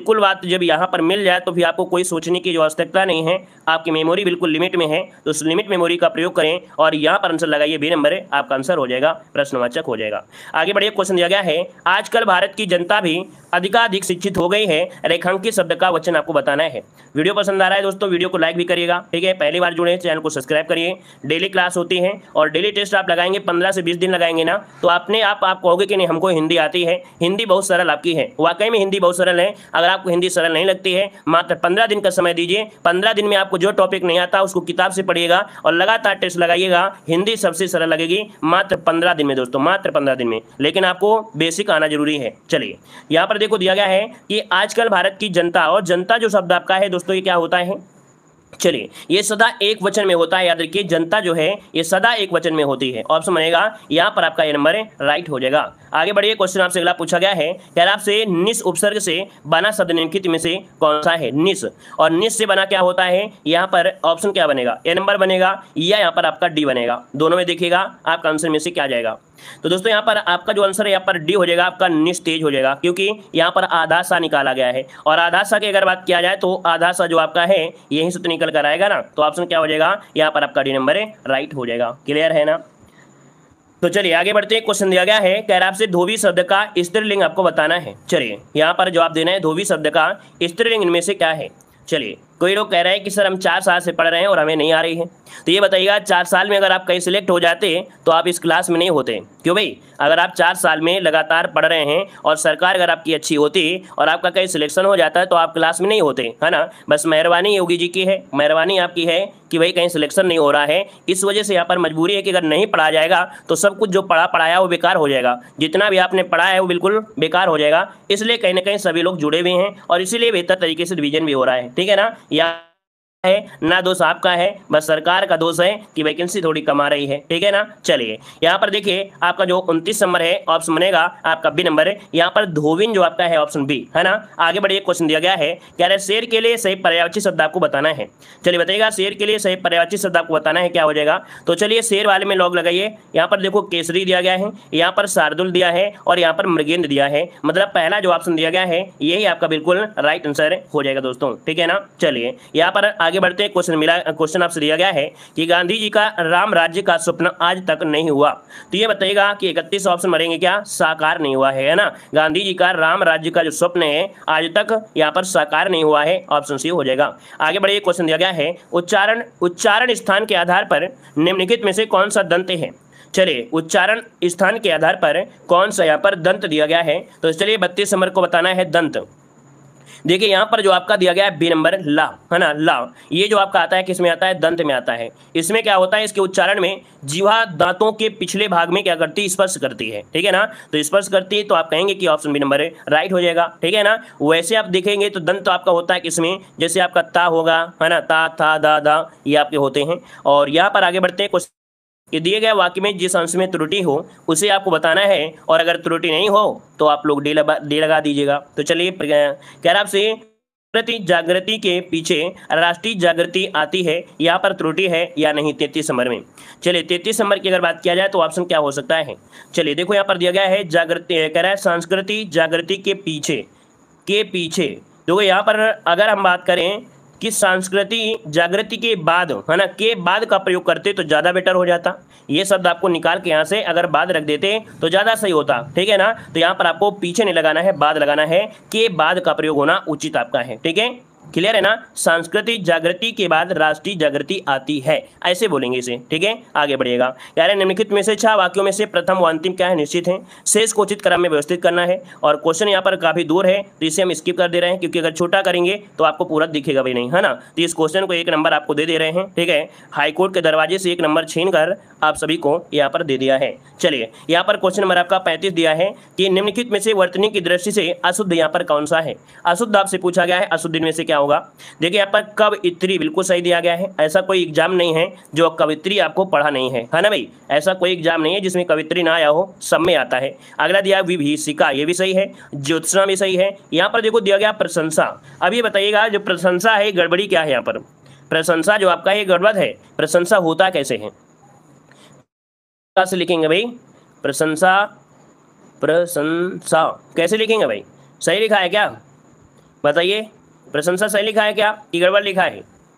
बिल्कुल बात जब यहाँ पर मिल जाए तो फिर आपको कोई सोचने की जो आवश्यकता नहीं है, आपकी मेमोरी बिल्कुल लिमिट में है, तो उस लिमिट मेमोरी का प्रयोग करें और यहाँ पर आंसर लगाइए। बी नंबर है आपका आंसर हो जाएगा, प्रश्नवाचक हो जाएगा। आगे बढ़िए, क्वेश्चन दिया गया है आजकल भारत की जनता भी अधिकाधिक शिक्षित हो गई है, रेखांकित शब्द का वचन आपको बताना है। वीडियो पसंद आ रहा है दोस्तों, वीडियो को लाइक भी करिएगा, ठीक है। पहली बार जुड़े चैनल को सब्सक्राइब करिए। डेली क्लास होती है और डेली टेस्ट आप लगाएंगे, 15 से 20 दिन लगाएंगे ना, तो अपने आप कहोगे कि नहीं हमको हिंदी आती है, हिंदी बहुत सरल आपकी है। वाकई में हिंदी बहुत सरल है। अगर आपको हिंदी सरल नहीं लगती है, मात्र 15 दिन का समय दीजिए। 15 दिन में आपको जो टॉपिक नहीं आता उसको किताब से पढ़िएगा और लगातार टेस्ट लगाइएगा। हिंदी सबसे सरल लगेगी मात्र 15 दिन में दोस्तों, मात्र 15 दिन में। लेकिन आपको बेसिक आना जरूरी है। चलिए यहाँ पर देखो दिया गया है कि आजकल भारत की जनता, और जनता जो शब्द आपका है दोस्तों ये क्या होता है, चलिए ये सदा एक वचन में होता है। याद रखिए जनता जो है ये सदा एक वचन में होती है। ऑप्शन बनेगा यहाँ पर आपका ये नंबर राइट हो जाएगा। आगे बढ़िए, क्वेश्चन आपसे अगला पूछा गया है, क्या आपसे निस उपसर्ग से बना शब्द निम्नलिखित में से कौन सा है। निस, और निस से बना क्या होता है, यहाँ पर ऑप्शन क्या बनेगा, ए नंबर बनेगा या यहाँ पर आपका डी बनेगा। दोनों में देखिएगा आपका आंसर में से क्या जाएगा। तो दोस्तों यहाँ पर आपका जो आंसर है यहाँ पर डी हो जाएगा, आपका निस्तेज हो जाएगा, क्योंकि यहाँ पर आधा सा निकाला गया है। और आधा सा की अगर बात किया जाए तो आधा सा जो आपका है यहीं से तो निकल कर आएगा ना, तो ऑप्शन क्या हो जाएगा, यहाँ पर आपका डी नंबर है राइट हो जाएगा। क्लियर है ना। तो चलिए आगे बढ़ते हैं। क्वेश्चन दिया गया है, कह रहा आपसे धोबी शब्द का स्त्रीलिंग आपको बताना है। चलिए यहाँ पर जवाब देना है, धोबी शब्द का स्त्रीलिंग इनमें से क्या है। चलिए कोई लोग कह रहे हैं कि सर हम 4 साल से पढ़ रहे हैं और हमें नहीं आ रही है, तो ये बताइएगा 4 साल में अगर आप कहीं सिलेक्ट हो जाते तो आप इस क्लास में नहीं होते। क्यों भाई, अगर आप 4 साल में लगातार पढ़ रहे हैं और सरकार अगर आपकी अच्छी होती और आपका कहीं सिलेक्शन हो जाता है तो आप क्लास में नहीं होते, है ना। बस मेहरबानी योगी जी की है, मेहरबानी आपकी है कि भाई कहीं सिलेक्शन नहीं हो रहा है, इस वजह से यहाँ पर मजबूरी है कि अगर नहीं पढ़ा जाएगा तो सब कुछ जो पढ़ाया वो बेकार हो जाएगा। जितना भी आपने पढ़ा है वो बिल्कुल बेकार हो जाएगा। इसलिए कहीं ना कहीं सभी लोग जुड़े हुए हैं और इसीलिए बेहतर तरीके से रिवीजन भी हो रहा है, ठीक है ना। या है ना दोष आपका है, बस सरकार का दोष है कि वैकेंसी थोड़ी कम आ रही है, ठीक है ना। चलिए यहाँ पर देखिए आपका जो 29 नंबर है ऑप्शन बनेगा आपका बी नंबर है, यहाँ पर धोबिन जो आपका है ऑप्शन बी, है ना। आगे बढ़िए, क्वेश्चन दिया गया है, कह रहे शेर के लिए सही पर्यायवाची शब्द आपको बताना है। चलिए बताइएगा शेर के लिए सही पर्यायवाची शब्द आपको बताना है, क्या हो जाएगा। तो चलिए शेर वाले में लॉग लगाइए। यहाँ पर देखो केसरी दिया गया है, यहाँ पर शार्दुल दिया है और यहाँ पर मृगेंद्र दिया है, मतलब पहला जो ऑप्शन दिया गया है यही आपका बिल्कुल राइट आंसर हो जाएगा दोस्तों, ठीक है ना। चलिए यहाँ पर आगे बढ़ते हैं। क्वेश्चन आपसे दिया गया है कि गांधी जी का राम राज्य का स्वप्न आज तक नहीं हुआ, तो ये बताइएगा कि 31 ऑप्शन मरेंगे क्या, साकार नहीं हुआ है ना। गांधी जी का राम राज्य का जो स्वप्न है आज तक यहाँ पर साकार नहीं हुआ है, ऑप्शन सी हो जाएगा। आगे बढ़िए, क्वेश्चन दिया गया है उच्चारण स्थान के आधार पर निम्नलिखित में से कौन सा दंत है। चलिए उच्चारण स्थान के आधार पर कौन सा यहाँ पर दंत दिया गया है, तो चलिए 32 नंबर को बताना है दंत। देखिए यहाँ पर जो आपका दिया गया है बी नंबर ला, है ना, ला। ये जो आपका आता है किस में आता है, दंत में आता है। इसमें क्या होता है, इसके उच्चारण में जीवा दांतों के पिछले भाग में क्या करती है, स्पर्श करती है, ठीक है ना। तो स्पर्श करती है तो आप कहेंगे कि ऑप्शन बी नंबर राइट हो जाएगा, ठीक है ना। वैसे आप देखेंगे तो दंत तो आपका होता है किसमें, जैसे आपका ता होगा, है ना, ता था दा दा, ये आपके होते हैं। और यहाँ पर आगे बढ़ते हैं, कुछ कि दिए गए वाक्य में जिस अंश में त्रुटि हो उसे आपको बताना है, और अगर त्रुटि नहीं हो तो आप लोग डी लगा दीजिएगा। तो चलिए कह रहा आपसे जागृति के पीछे राष्ट्रीय जागृति आती है, यहाँ पर त्रुटि है या नहीं 33 नंबर में। चलिए 33 नंबर की अगर बात किया जाए तो ऑप्शन क्या हो सकता है। चलिए देखो यहाँ पर दिया गया है जागृति, कह रहा है संस्कृति जागृति के पीछे देखो यहाँ पर अगर हम बात करें कि संस्कृति जागृति के बाद, है ना, के बाद का प्रयोग करते तो ज़्यादा बेटर हो जाता। ये शब्द आपको निकाल के यहाँ से अगर बाद रख देते तो ज़्यादा सही होता, ठीक है ना। तो यहाँ पर आपको पीछे नहीं लगाना है, बाद लगाना है, के बाद का प्रयोग होना उचित आपका है, ठीक है। क्लियर है ना। सांस्कृतिक जागृति के बाद राष्ट्रीय जागृति आती है, ऐसे बोलेंगे इसे, ठीक है। आगे बढ़िएगा, कह रहे निम्नलिखित में से 6 वाक्यों में से प्रथम व अंतिम क्या है, निश्चित है। शेष को उचित क्रम में व्यवस्थित करना है। और क्वेश्चन यहाँ पर काफी दूर है तो इसे हम स्किप कर दे रहे हैं, क्योंकि अगर छोटा करेंगे तो आपको पूरा दिखेगा भी नहीं, है ना। तो इस क्वेश्चन को 1 नंबर आपको दे रहे हैं, ठीक है। हाईकोर्ट के दरवाजे से 1 नंबर छीन कर आप सभी को यहाँ पर दे दिया है। चलिए यहाँ पर क्वेश्चन नंबर आपका 35 दिया है कि निम्नलिखित में से वर्तनी की दृष्टि से अशुद्ध यहाँ पर कौन सा है। अशुद्ध आपसे पूछा गया है, अशुद्ध इनमें से क्या होगा। देखिए यहाँ पर कवयित्री बिल्कुल सही दिया गया है। ऐसा कोई एग्जाम नहीं है जो कवित्री आपको पढ़ा नहीं है, है ना भाई। ऐसा कोई एग्जाम नहीं है जिसमें कवित्री ना आया हो, सब में आता है। अगला दिया विभीषिका, ये भी सही है। ज्योत्सना भी सही है। यहाँ पर देखो दिया गया प्रशंसा। अब ये बताइएगा जो प्रशंसा है गड़बड़ी क्या है यहाँ पर। प्रशंसा जो आपका ये गड़बड़ है, प्रशंसा होता कैसे है, कैसे लिखेंगे भाई। प्रशंसा कैसे लिखेंगे भाई, सही लिखा है क्या। बताइए, प्रशंसा सही लिखा है क्या कि गड़बड़ लिखा है?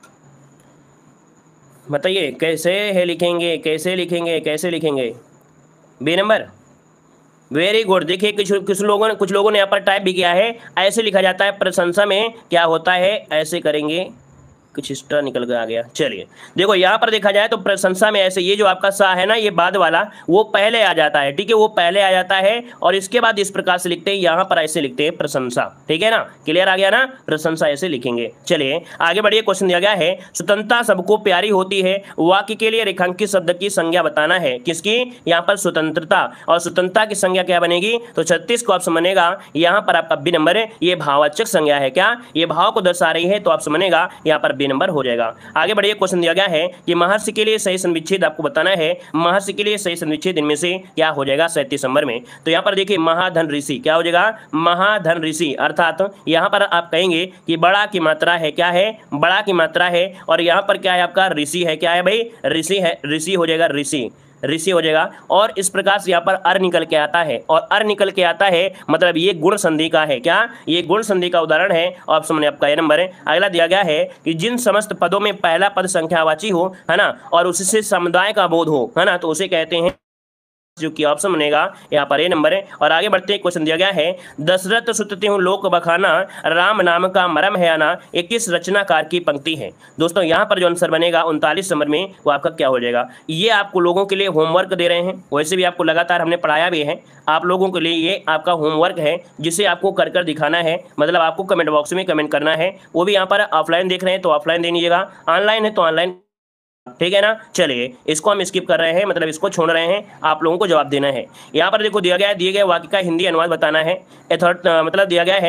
बताइए कैसे है लिखेंगे, कैसे लिखेंगे, कैसे लिखेंगे? B number, very good. देखिए कुछ लोगों ने यहाँ पर टाइप भी किया है, ऐसे लिखा जाता है प्रशंसा में, क्या होता है ऐसे करेंगे, कुछ एक्स्ट्रा निकल कर आ गया। चलिए देखो यहाँ पर देखा जाए तो प्रशंसा में ऐसे, ये जो आपका सा है ना, ये बाद वाला वो पहले आ जाता है, ठीक है, वो पहले आ जाता है और इसके बाद इस प्रकार से लिखते हैं, यहाँ पर ऐसे लिखते हैं प्रशंसा, ठीक है ना, क्लियर आ गया ना, प्रशंसा ऐसे लिखेंगे। चलिए आगे बढ़िए, क्वेश्चन दिया गया है, स्वतंत्रता सबको प्यारी होती है, वाक्य के लिए रेखांकित शब्द की संज्ञा बताना है। किसकी? यहाँ पर स्वतंत्रता, और स्वतंत्रता की संज्ञा क्या बनेगी? तो 36 को ऑप्शन बनेगा यहाँ पर आपका बी नंबर, ये भाववाचक संज्ञा है, क्या ये भाव को दर्शा रही है, तो ऑप्शन बनेगा यहाँ पर नंबर हो जाएगा। आगे बढ़िए, क्वेश्चन दिया गया है कि महर्षि के लिए सही संविच्छेद आपको बताना है। महर्षि के लिए सही संविच्छेद इनमें से क्या हो जाएगा 37 नंबर में? तो यहाँ पर देखिए महाधन ऋषि, क्या हो जाएगा? महाधन ऋषि, अर्थात यहाँ पर आप कहेंगे कि बड़ा की मात्रा है, क्या है? बड़ा की मात्रा है, और यहाँ पर क्या है आपका? ऋषि है, क्या है भाई? ऋषि है, ऋषि हो जाएगा, ऋषि ऋषि हो जाएगा। और इस प्रकार से यहाँ पर अर निकल के आता है, और अर निकल के आता है मतलब ये गुण संधि का है, क्या ये गुण संधि का उदाहरण है? ऑप्शन में आपका ए नंबर है। अगला दिया गया है कि जिन समस्त पदों में पहला पद संख्यावाची हो, है ना, और उससे समुदाय का बोध हो, है ना, तो उसे कहते हैं, जो कि ऑप्शन बनेगा यहाँ पर ए नंबर है। और आगे बढ़ते हैं, क्वेश्चन दिया गया है, दशरथ सुतते हूँ लोक बखाना, राम नाम का मरम है आना, ये किस रचनाकार की पंक्ति है? दोस्तों यहाँ पर जो आंसर बनेगा 39 नंबर में, वो आपका क्या हो जाएगा? ये आपको लोगों के लिए होमवर्क दे रहे हैं, वैसे भी आपको लगातार हमने पढ़ाया भी है, आप लोगों के लिए ये आपका होमवर्क है, जिसे आपको कर कर दिखाना है, मतलब आपको कमेंट बॉक्स में कमेंट करना है। वो भी यहाँ पर ऑफलाइन देख रहे हैं तो ऑफलाइन दे दीजिएगा, ऑनलाइन है तो ऑनलाइन, ठीक है ना। चलिए इसको हम स्किप कर रहे हैं, मतलब इसको छोड़ रहे हैं, आप लोगों को जवाब देना है। यहाँ पर देखो दिया गया है, दिए गए वाक्य का हिंदी अनुवाद बताना है। मतलब दिया गया है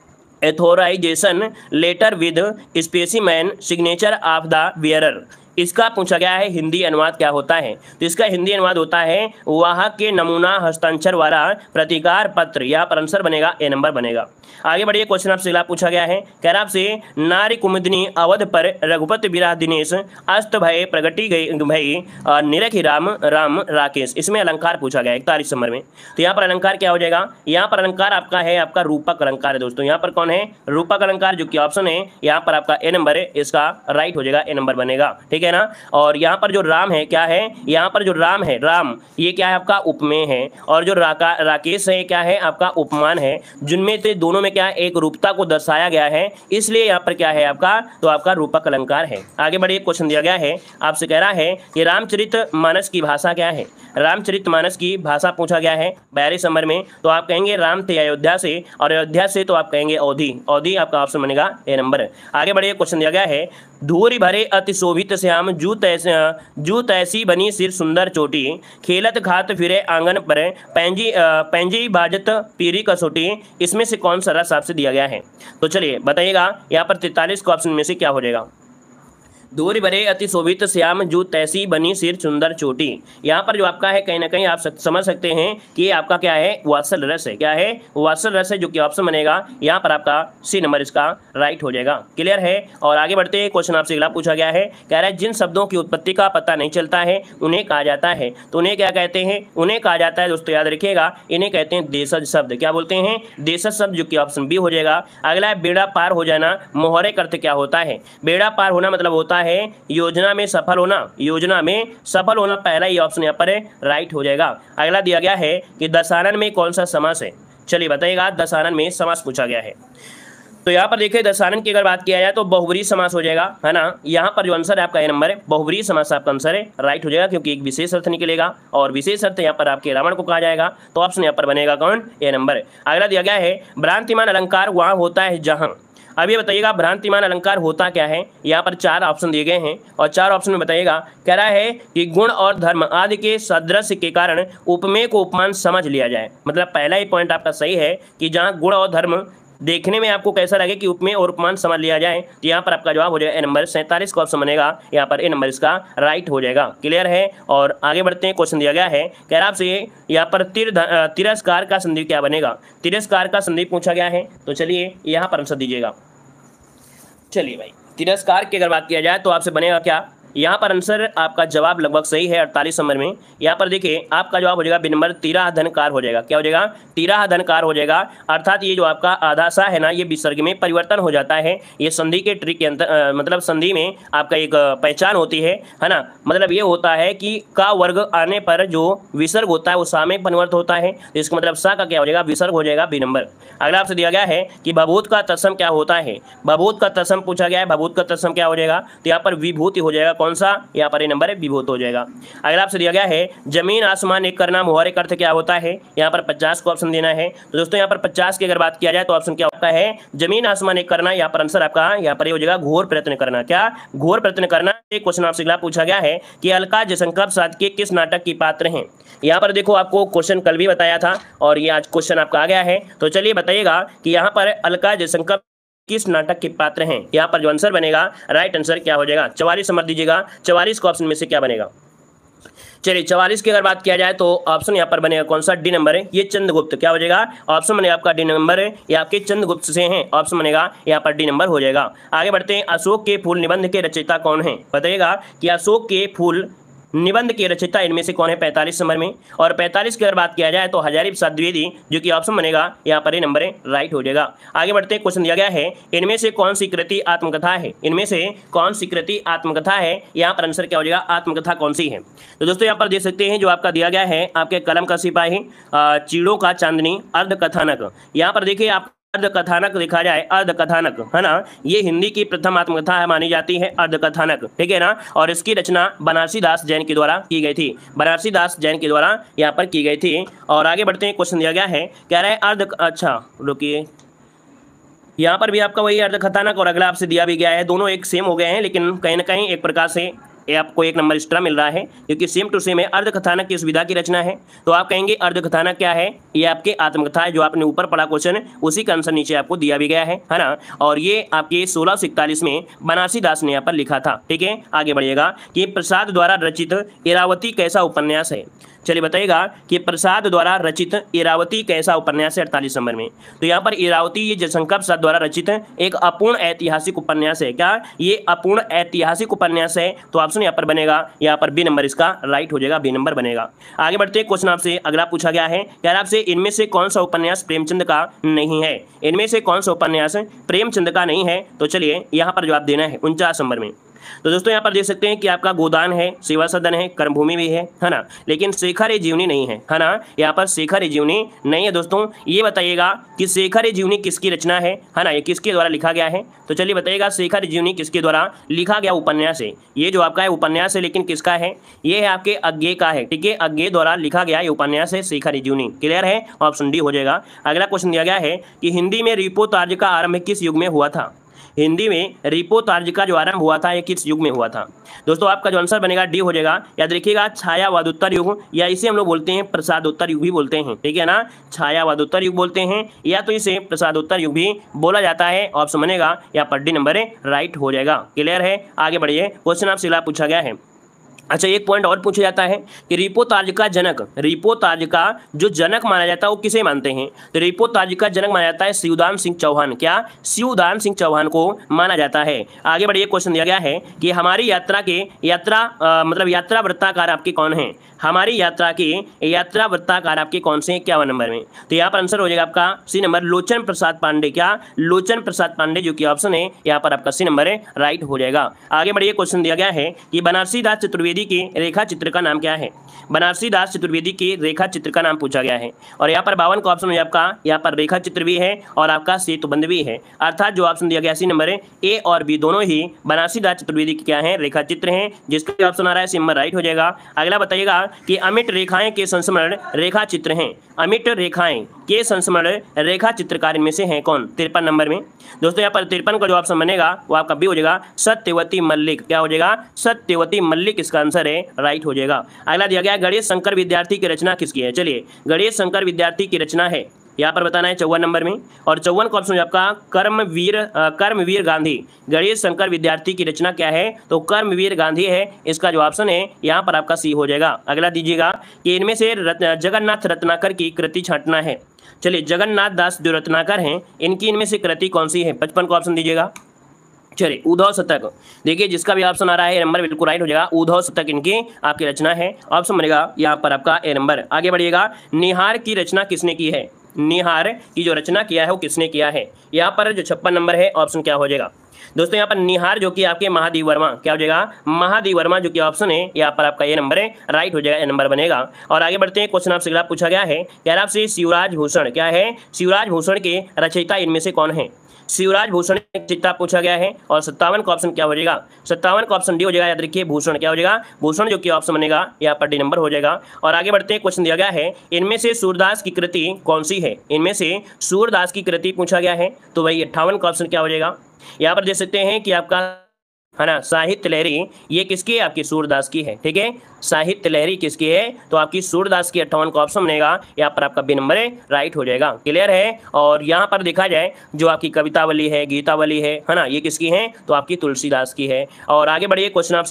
authorization letter with specimen signature of the bearer, इसका पूछा गया है हिंदी अनुवाद क्या होता है? तो इसका हिंदी अनुवाद होता है वहाँ के नमूना हस्ताक्षर वाला प्रतिकार पत्र, यहाँ पर आंसर बनेगा ए नंबर बनेगा। आगे बढ़िए, क्वेश्चन आपसे अगला पूछा गया है, कह रहा आपसे नारी कुमुदिनी अवध पर रघुपति विराह दिनेश अस्त भय प्रगति गई भई निरखी राम राम राकेश, इसमें अलंकार पूछा गया है 41 नंबर में। तो यहाँ पर अलंकार क्या हो जाएगा? यहाँ पर अलंकार आपका है, आपका रूपक अलंकार है दोस्तों। यहाँ पर कौन है? रूपक अलंकार, जो कि ऑप्शन है यहाँ पर आपका ए नंबर है, इसका राइट हो जाएगा, ए नंबर बनेगा, ठीक है ना। और यहाँ पर जो राम है, क्या है? यहाँ पर जो राम है, राम ये क्या है आपका? उपमेय है, और जो राकेश है क्या है आपका? उपमान है, जिनमें से दोनों में क्या है? एक रूपता को दर्शाया गया है, इसलिए यहाँ पर क्या है आपका? तो आपका रूपक अलंकार है। आगे बढ़िए, क्वेश्चन दिया गया है, आपसे कह रहा है कि रामचरितमानस की भाषा क्या है? रामचरितमानस की भाषा पूछा गया है 42 नंबर में। तो आप कहेंगे राम थे अयोध्या से, और अयोध्या से तो आप कहेंगे अवधि, अवधि आपका ऑप्शन बनेगा ए नंबर। आगे बढ़िए, क्वेश्चन दिया गया है, धूरी भरे अति शोभित श्याम जू तैसी बनी सिर सुंदर चोटी, खेलत खात फिरे आंगन पर पैंजी बाजत पीरी कसोटी, इसमें से कौन सा रस आपसे दिया गया है? तो चलिए बताइएगा, यहाँ पर 43 का ऑप्शन में से क्या हो जाएगा? दूरी भरे अति शोभित श्याम जू तैसी बनी सिर सुंदर चोटी, यहाँ पर जो आपका है कहीं ना कहीं आप समझ सकते हैं कि ये आपका क्या है? वात्सल रस है, क्या है? वात्सल रस है, जो कि ऑप्शन बनेगा यहाँ पर आपका सी नंबर इसका राइट हो जाएगा, क्लियर है। और आगे बढ़ते हैं, क्वेश्चन आपसे अगला पूछा गया है, कह रहा है जिन शब्दों की उत्पत्ति का पता नहीं चलता है उन्हें कहा जाता है, तो उन्हें क्या कहते हैं? उन्हें कहा जाता है दोस्तों, याद रखिएगा, इन्हें कहते हैं देशज शब्द। क्या बोलते हैं? देशज शब्द, जो कि ऑप्शन बी हो जाएगा। अगला है बेड़ा पार हो जाना, मोहरे का अर्थ क्या होता है? बेड़ा पार होना मतलब होता है योजना में सफल होना, योजना में सफल होना, पहला ही ऑप्शन यहाँ पर राइट हो जाएगा। अगला दिया गया है कि दशानन में कौन सा समास है? चलिए बताइएगा, दशानन में समास पूछा गया है। तो यहाँ पर देखिए दशानन की अगर बात किया जाए तो बहुब्रीहि समास हो जाएगा, है ना। यहाँ पर जो आंसर है आपका ए नंबर है, बहुब्रीहि समास आपका आंसर है, राइट हो जाएगा, क्योंकि एक विशेष अर्थ निकलेगा, और विशेष अर्थ यहाँ पर आपके रावण को कहा जाएगा, तो ऑप्शन यहाँ पर बनेगा कौन? A number. अगला दिया गया है भ्रांतिमान अलंकार वहाँ होता है जहाँ, अब ये बताइएगा भ्रांतिमान अलंकार होता क्या है? यहाँ पर 4 ऑप्शन दिए गए हैं, और 4 ऑप्शन में बताइएगा, कह रहा है कि गुण और धर्म आदि के सादृश्य के कारण उपमेय को उपमान समझ लिया जाए। मतलब पहला ही पॉइंट आपका सही है कि जहाँ गुण और धर्म देखने में आपको कैसा लगे कि उपमेय और उपमान समझ लिया जाए, तो यहाँ पर आपका जवाब हो जाएगा ए नंबर। 47 का ऑप्शन बनेगा यहाँ पर ए नंबर इसका राइट हो जाएगा, क्लियर है। और आगे बढ़ते हैं, क्वेश्चन दिया गया है, कह रहा आपसे यहाँ पर तिरस्कार का संधि क्या बनेगा? तिरस्कार का संधि पूछा गया है, तो चलिए यहाँ पर आंसर दीजिएगा। चलिए भाई, तिरस्कार की अगर बात किया जाए तो आपसे बनेगा क्या? यहाँ पर आंसर आपका जवाब लगभग सही है 48 नंबर में। यहाँ पर देखिए आपका जवाब हो जाएगा बी नंबर, तिराह धनकार हो जाएगा। क्या हो जाएगा? तिराह धनकार हो जाएगा। अर्थात ये जो आपका आधा सा है ना, ये विसर्ग में परिवर्तन हो जाता है। ये संधि के ट्रिक के अंतर मतलब संधि में आपका एक पहचान होती है ना। मतलब ये होता है कि का वर्ग आने पर जो विसर्ग होता है वो सा में परिवर्तित होता है। तो इसका मतलब सा का क्या हो जाएगा? विसर्ग हो जाएगा, बी नंबर। अगला आपसे दिया गया है कि भभूत का तत्सम क्या होता है। भभूत का तत्सम पूछा गया है। भभूत का तत्सम क्या हो जाएगा? तो यहाँ पर विभूति हो जाएगा। कौन सा? यहाँ पर ये नंबर है, विभूत हो जाएगा। अगला आपसे दिया गया है जमीन आसमान एक करना मुहावरे का अर्थ क्या होता है। यहाँ पर 50 को ऑप्शन देना है। तो दोस्तों यहाँ पर 50 की अगर बात किया जाए तो ऑप्शन क्या होता है? जमीन आसमान एक करना। यहाँ पर आंसर आपका यहाँ पर हो जाएगा घोर प्रयत्न करना। क्या? घोर प्रयत्न करना। एक क्वेश्चन आपसे अगला पूछा गया है कि अलका जयशंकर प्रसाद के किस नाटक की पात्र हैं। यहाँ पर देखो आपको क्वेश्चन कल भी बताया था और ये आज क्वेश्चन आपका आ गया है। तो चलिए बताइएगा कि यहाँ पर अलका जयशंकर किस नाटक के पात्र हैं। यहाँ पर जो आंसर बनेगा, राइट आंसर क्या हो जाएगा? 44 समझ दीजिएगा। 44 को ऑप्शन में से क्या बनेगा? चलिए 44 की अगर बात किया जाए तो ऑप्शन यहाँ पर बनेगा कौन सा? डी नंबर है, ये चंद्रगुप्त। क्या हो जाएगा? ऑप्शन बनेगा आपका डी नंबर है, ये आपके चंद्रगुप्त से हैं। ऑप्शन बनेगा यहाँ पर डी नंबर हो जाएगा। आगे बढ़ते हैं। अशोक के फूल निबंध के रचयिता कौन है? बताइएगा कि अशोक के फूल निबंध के रचयिता इनमें से कौन है 45 नंबर में। और 45 की अगर बात किया जाए तो हजारी प्रसाद द्विवेदी, जो कि ऑप्शन बनेगा यहाँ पर ये नंबर है, राइट हो जाएगा। आगे बढ़ते हैं। क्वेश्चन दिया गया है इनमें से कौन सी कृति आत्मकथा है। इनमें से कौन सी कृति आत्मकथा है। यहाँ पर आंसर क्या हो जाएगा? आत्मकथा कौन सी है। तो दोस्तों यहाँ पर देख सकते हैं जो आपका दिया गया है आपके कलम का सिपाही, चीड़ों का चांदनी, अर्ध कथानक। यहाँ पर देखिए आप अर्ध कथानक देखा जाए, अर्ध कथानक है ना, ये हिंदी की प्रथम आत्मकथा मानी जाती है, अर्ध कथानक, ठीक है ना। और इसकी रचना बनारसी दास जैन के द्वारा की गई थी। बनारसी दास जैन के द्वारा यहाँ पर की गई थी। और आगे बढ़ते हैं। क्वेश्चन दिया गया है, कह रहा है अर्ध, अच्छा रुकिए, यहाँ पर भी आपका वही अर्ध कथानक और अगला आपसे दिया भी गया है। दोनों एक सेम हो गए हैं, लेकिन कहीं ना कहीं एक प्रकार से ये आपको एक नंबर एक्स्ट्रा मिल रहा है क्योंकि सेम टू सेम है। अर्ध कथानक किस विधा की रचना है। तो आप कहेंगे अर्ध कथानक क्या है? ये आपके आत्मकथा है। जो आपने ऊपर पढ़ा क्वेश्चन उसी का आंसर नीचे आपको दिया भी गया है ना। और ये आपके 1641 में बनारसी दास ने यहाँ पर लिखा था, ठीक है। आगे बढ़िएगा कि प्रसाद द्वारा रचित इरावती कैसा उपन्यास है। चलिए बताइएगा कि प्रसाद द्वारा रचित इरावती कैसा उपन्यास है 48 नंबर में। तो यहाँ पर इरावती ये जयशंकर प्रसाद द्वारा रचित एक अपूर्ण ऐतिहासिक उपन्यास है। क्या? ये अपूर्ण ऐतिहासिक उपन्यास है। तो ऑप्शन यहाँ पर बनेगा यहाँ पर बी नंबर इसका राइट हो जाएगा, बी नंबर बनेगा। आगे बढ़ते हैं। क्वेश्चन आपसे अगला पूछा गया है, क्या आपसे इनमें से कौन सा उपन्यास प्रेमचंद का नहीं है। इनमें से कौन सा उपन्यास प्रेमचंद का नहीं है। तो चलिए यहाँ पर जवाब देना है 49 नंबर में। तो दोस्तों यहाँ पर देख सकते हैं कि आपका गोदान है, सेवा सदन है, कर्मभूमि भी है ना, लेकिन शेखर ए जीवनी नहीं है ना। यहाँ पर शेखर ए जीवनी नहीं है। दोस्तों ये बताइएगा कि शेखर ए जीवनी किसकी रचना है ना, ये किसके द्वारा लिखा गया है। तो चलिए बताइएगा शेखर ए जीवनी किसके द्वारा लिखा गया उपन्यास है। ये जो आपका है उपन्यास है, लेकिन किसका है? ये है आपके अज्ञे का है, ठीक है। अज्ञे द्वारा लिखा गया ये उपन्यास है शेखर ए जीवनी। क्लियर है? ऑप्शन डी हो जाएगा। अगला क्वेश्चन दिया गया है कि हिंदी में रिपोतार्ज का आरंभ किस युग में हुआ था। हिंदी में रिपोतार्ज का जो आरंभ हुआ था ये किस युग में हुआ था। दोस्तों आपका जो आंसर बनेगा डी हो जाएगा। याद रखिएगा छायावादोत्तर युग, या इसे हम लोग बोलते हैं प्रसादोत्तर युग भी बोलते हैं, ठीक है ना। छायावादोत्तर युग बोलते हैं या तो इसे प्रसादोत्तर युग भी बोला जाता है। ऑप्शन बनेगा यहाँ पर डी नंबर राइट हो जाएगा। क्लियर है? आगे बढ़िए। क्वेश्चन आपसे अगला पूछा गया है। अच्छा एक पॉइंट और पूछा जाता है कि रिपोतार्ज का जनक, रिपोतार्ज का जो जनक माना जाता है वो किसे मानते हैं। तो रिपोतार्ज का जनक माना जाता है शिवदान सिंह चौहान। क्या? शिवदान सिंह चौहान को माना जाता है। आगे बढ़िए। क्वेश्चन दिया गया है कि हमारी यात्रा के मतलब यात्रा वृत्ताकार आपके कौन हैं। हमारी यात्रा के यात्रा वृत्ताकार आपके कौन से 51 नंबर में। तो यहाँ पर आंसर हो जाएगा आपका सी नंबर, लोचन प्रसाद पांडे। क्या? लोचन प्रसाद पांडे, जो कि ऑप्शन है यहाँ पर आपका सी नंबर है, राइट हो जाएगा। आगे बढ़िए। क्वेश्चन दिया गया है कि बनारसी दास चतुर्वेदी के रेखा चित्र का नाम क्या है। बनारसी दास चतुर्वेदी के रेखा चित्र का नाम पूछा गया है। और यहाँ पर 52 का ऑप्शन है आपका, यहाँ पर रेखा चित्र भी है और आपका सेतुबंध भी है। अर्थात जो ऑप्शन दिया गया सी नंबर है, ए और बी दोनों ही बनारसी दास चतुर्वेदी के क्या है, रेखा चित्र हैं। जिसका ऑप्शन आ रहा है सी नंबर राइट हो जाएगा। अगला बताइएगा कि अमिट रेखाएं के संस्मरण रेखा चित्र हैं। अमिट रेखाएं के संस्मरण रेखा चित्रकार इनमें से हैं कौन? 53 नंबर में। दोस्तों यहाँ पर 53 का जो ऑप्शन बनेगा वो आपका बी हो जाएगा, सत्यवती मल्लिक। क्या हो जाएगा? सत्यवती मल्लिक इसका आंसर है, राइट हो जाएगा। अगला दिया गया गणेश शंकर विद्यार्थी की रचना किसकी है। चलिए गणेश शंकर विद्यार्थी की रचना है, यहाँ पर बताना है 54 नंबर में। और 54 का ऑप्शन है आपका कर्मवीर गांधी। गणेश शंकर विद्यार्थी की रचना क्या है? तो कर्मवीर गांधी है। इसका जो ऑप्शन है यहाँ पर आपका सी हो जाएगा। अगला दीजिएगा कि इनमें से जगन्नाथ रत्नाकर की कृति छांटना है। चलिए जगन्नाथ दास जो रत्नाकर हैं इनकी इनमें से कृति कौन सी है? 55 का ऑप्शन दीजिएगा। चलिए उद्धव शतक, देखिए जिसका भी ऑप्शन आ रहा है ए नंबर बिल्कुल राइट हो जाएगा। उद्धव शतक इनकी आपकी रचना है, ऑप्शन बनेगा यहाँ पर आपका ए नंबर। आगे बढ़िएगा, निहार की रचना किसने की है? निहार की जो रचना किया है वो किसने किया है? यहाँ पर जो 56 नंबर है ऑप्शन क्या हो जाएगा दोस्तों? यहाँ पर निहार जो कि आपके महादेव वर्मा, क्या हो जाएगा? महादेव वर्मा जो कि ऑप्शन है यहाँ पर आपका ए नंबर है, राइट हो जाएगा, ए नंबर बनेगा। और आगे बढ़ते हैं, क्वेश्चन आपसे अगला पूछा गया है, कह रहा आपसे शिवराज भूषण, क्या है? शिवराज भूषण के रचयिता इनमें से कौन है? शिवराज भूषण चिट्ठा पूछा गया है। और 57 का ऑप्शन क्या हो जाएगा? 57 का ऑप्शन डी हो जाएगा, याद रखिए। भूषण क्या हो जाएगा? भूषण जो कि ऑप्शन बनेगा यहाँ पर डी नंबर हो जाएगा। और आगे बढ़ते हैं, क्वेश्चन दिया गया है, इनमें से सूरदास की कृति कौन सी है? इनमें से सूरदास की कृति पूछा गया है, तो वही 58 का ऑप्शन क्या हो जाएगा? यहाँ पर देख सकते हैं कि आपका है ना साहित्य लहरी, ये किसकी है? आपकी सूरदास की है, ठीक है। साहित्य लहरी किसकी है? तो आपकी सूरदास की। 58 का ऑप्शन बनेगा यहाँ पर आपका बी नंबर है, राइट हो जाएगा। क्लियर है। और यहाँ पर देखा जाए जो आपकी कवितावली है, गीतावली है ना, ये किसकी है? तो आपकी तुलसीदास की है। और आगे बढ़िए, क्वेश्चन आपसे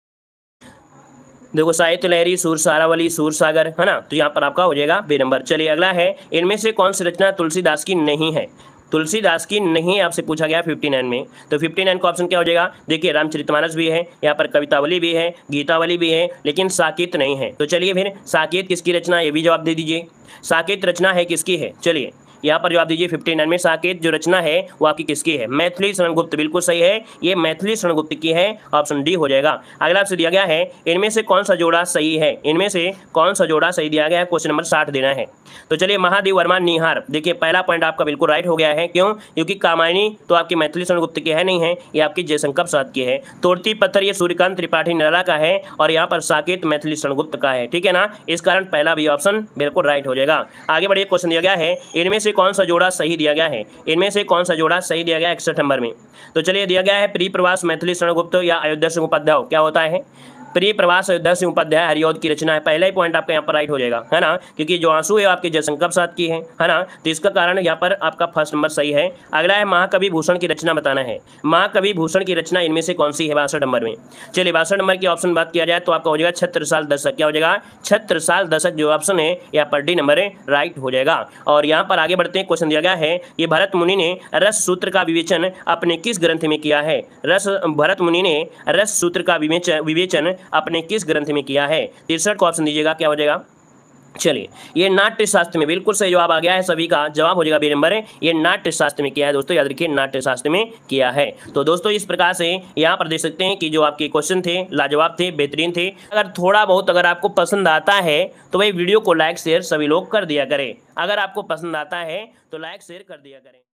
देखो, साहित्य लहरी, सूर सारावली, सूर सागर, है ना, तो यहाँ पर आपका हो जाएगा बी नंबर। चलिए अगला है, इनमें से कौन सी रचना तुलसीदास की नहीं है? तुलसीदास की नहीं आपसे पूछा गया 59 में, तो 59 का ऑप्शन क्या हो जाएगा? देखिए रामचरितमानस भी है, यहाँ पर कवितावली भी है, गीतावली भी है, लेकिन साकेत नहीं है। तो चलिए फिर साकेत किसकी रचना, ये भी जवाब दे दीजिए। साकेत रचना है किसकी है? चलिए यहाँ पर जवाब दीजिए 59 में साकेत जो रचना है वो आपकी किसकी है? मैथिली शरण गुप्त, बिल्कुल सही है, ये मैथिली शरण गुप्त की है, ऑप्शन डी हो जाएगा। अगला आपसे दिया गया है, इनमें से कौन सा जोड़ा सही है? इनमें से कौन सा जोड़ा सही दिया गया है? क्वेश्चन नंबर 60 देना है। तो चलिए, महादेव वर्मा निहार, देखिए पहला पॉइंट आपका बिल्कुल राइट हो गया है। क्यों? क्योंकि कामायनी तो आपकी मैथिली शरण गुप्त की है नहीं है, ये आपकी जयशंकर प्रसाद की है। तोड़ती पत्थर ये सूर्यकांत त्रिपाठी निराला का है, और यहाँ पर साकेत मैथिली शरण गुप्त का है, ठीक है ना। इस कारण पहला भी ऑप्शन बिल्कुल राइट हो जाएगा। आगे बढ़िए, क्वेश्चन दिया गया है, इनमें से कौन सा जोड़ा सही दिया गया है? इनमें से कौन सा जोड़ा सही दिया गया है 61 नंबर में? तो चलिए दिया गया है प्रिय प्रवास मैथिली शरण गुप्त या अयोध्या सिंह उपाध्याय, क्या होता है? प्रिय प्रवास अयोध्या सिंह उपाध्याय हरिऔध की रचना है। पहला ही पॉइंट आपका यहाँ पर राइट हो जाएगा, है ना, क्योंकि जो आंसू है आपके जयशंकर प्रसाद की है ना, तो इसका कारण यहाँ पर आपका फर्स्ट नंबर सही है। अगला है, महाकवि भूषण की रचना बताना है। महाकवि भूषण की रचना इनमें से कौन सी है 62 नंबर में? चलिए 62 नंबर की ऑप्शन बात किया जाए तो आपका हो जाएगा छत्रसाल दशक, क्या हो जाएगा? छत्रसाल दशक जो ऑप्शन है यहाँ पर डी नंबर है, राइट हो जाएगा। और यहाँ पर आगे बढ़ते हैं, क्वेश्चन दिया गया है, ये भरत मुनि ने रस सूत्र का विवेचन अपने किस ग्रंथ में किया है? भरत मुनि ने रस सूत्र का विवेचन अपने किस ग्रंथ में किया है? 63 का ऑप्शन दीजिएगा, क्या हो जाएगा? चलिए, ये नाट्य शास्त्र में, बिल्कुल सही जवाब आ गया है सभी का, जवाब हो जाएगा बी नंबर है, ये नाट्य शास्त्र में किया है दोस्तों, याद रखिए नाट्य शास्त्र में किया है। तो दोस्तों इस प्रकार से यहाँ पर देख सकते हैं कि जो आपके क्वेश्चन थे लाजवाब थे, बेहतरीन थे। अगर थोड़ा बहुत अगर आपको पसंद आता है तो भाई वीडियो को लाइक शेयर सभी लोग कर दिया करें। अगर आपको पसंद आता है तो लाइक शेयर कर दिया करें।